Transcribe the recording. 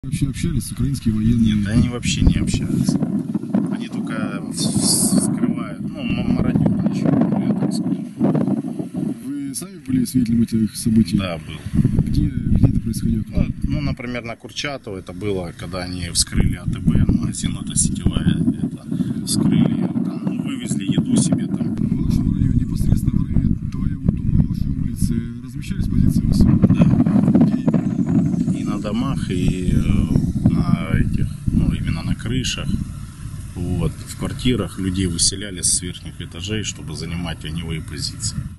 Вообще общались с украинскими военными? Нет, они вообще не общаются. Они только скрывают, мародерничают, я так скажу. Вы сами были свидетелем этих событий? Да, был. Где это происходило? Например, на Курчатово это было, когда они вскрыли АТБ, магазин, это сетевая, вскрыли, там, вывезли еду себе там. В вашем районе, непосредственно в районе твоего дома, вашей улицы, размещались позиции ВСУ? Да. Где именно? И на домах, и на этих, именно на крышах. Вот. В квартирах людей выселяли с верхних этажей, чтобы занимать огневые позиции.